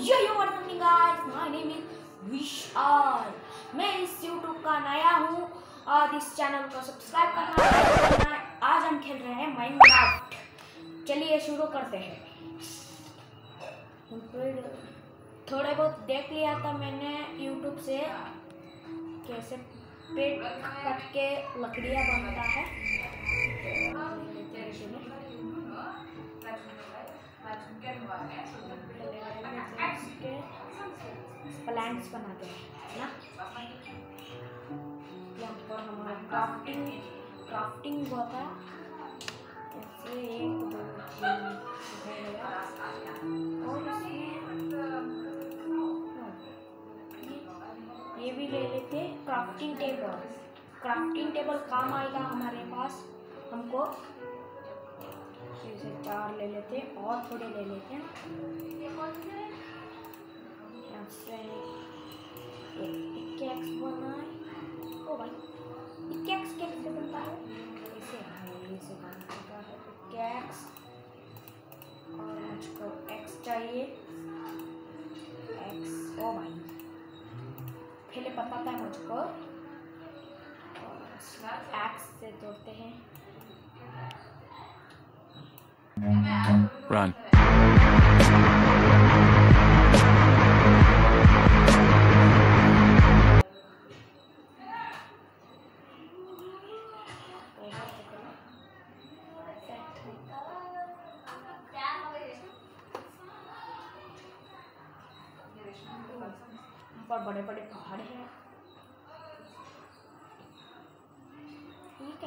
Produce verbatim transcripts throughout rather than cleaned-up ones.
Yo yo what's happening guys, my name is Vishal। मैं इस YouTube का नया हूँ और इस चैनल को सब्सक्राइब करना है। आज हम खेल रहे हैं माइनक्राफ्ट। चलिए शुरू करते हैं। थोड़े बहुत देख लिया था मैंने YouTube से कैसे पेड़ कट के लकड़ियाँ बनता है। प्लांट्स बनाते हैं ना, यहाँ पर हमारा क्राफ्टिंग क्राफ्टिंग होता है। ऐसे एक दो तीन और ये भी ले लेते हैं। क्राफ्टिंग टेबल क्राफ्टिंग टेबल काम आएगा हमारे पास। हमको इसे चार ले लेते हैं और थोड़े ले लेते हैं। पिकैक्स बनाए। ओ भाई पिकैक्स कैसे बनता है? ऐसे ऐसे बनता है पिकैक्स। और मुझको एक्स चाहिए। एक्स ओ भाई पहले पता था मुझको। एक्स से तोड़ते हैं। Run. पर बड़े बड़े पहाड़ हैं। ठीक है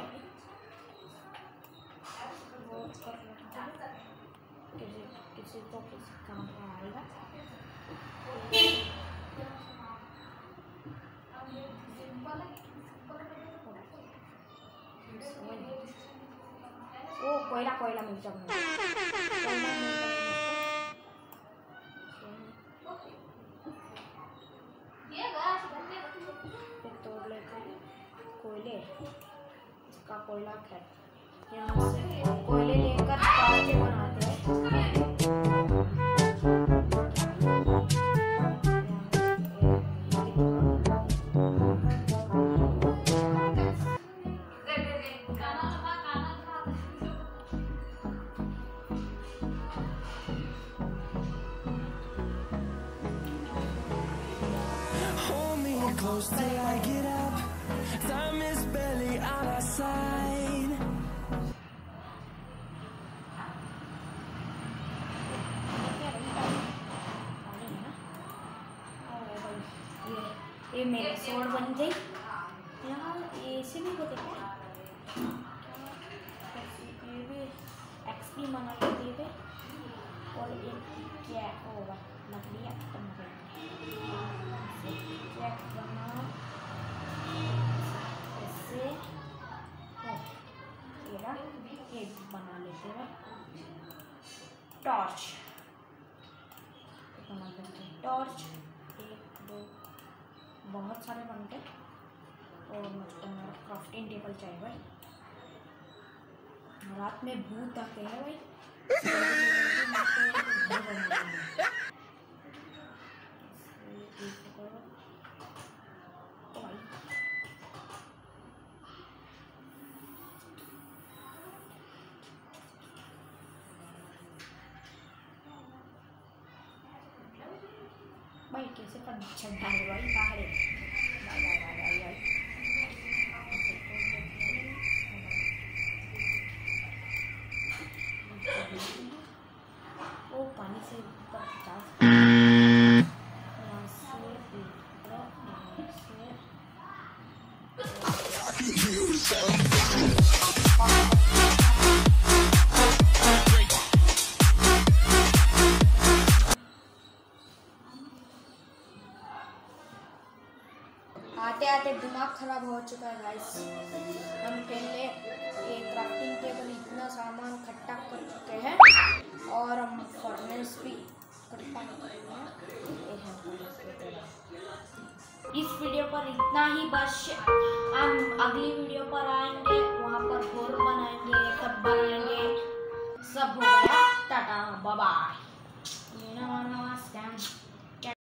वो कर किसी किसी को किसी काम में आएगा। ओ कोयला कोयला मिल जाएगा। तोड़ लेते हैं कोयले। इसका कोयला है, यहाँ से कोयले लेकर कांचे बनाते हैं। Close till I get up. Time is barely on our side. ये मेरे सोड बन गई। यहाँ ऐसे भी होते क्या? ये भी एक्सपी बना लेते थे। और एक क्या होगा लकड़ियाँ खत्म हो गई। ऐसे ये बना लेते हैं। टॉर्च बना लेते हैं। टॉर्च एक दो बहुत सारे बनते। और मुझको हमारा क्राफ्टिंग टेबल चाहिए भाई। रात में भूत आते हैं भाई। भाई कैसे कर छड्डा है भाई बाहर है। भाई भाई भाई भाई भाई वो पानी से ऊपर जा आते आते दिमाग खराब हो चुका है गाइस। हम पहले ये क्राफ्टिंग टेबल इतना सामान इकट्ठा कर चुके हैं और हम फर्नेस भी इकट्ठा कर रहे हैं। इस वीडियो पर इतना ही, बस हम अगली वीडियो पर आएंगे। वहाँ पर घोर बनाएंगे, सब बनाएंगे। सब हो गया। Tata bye bye.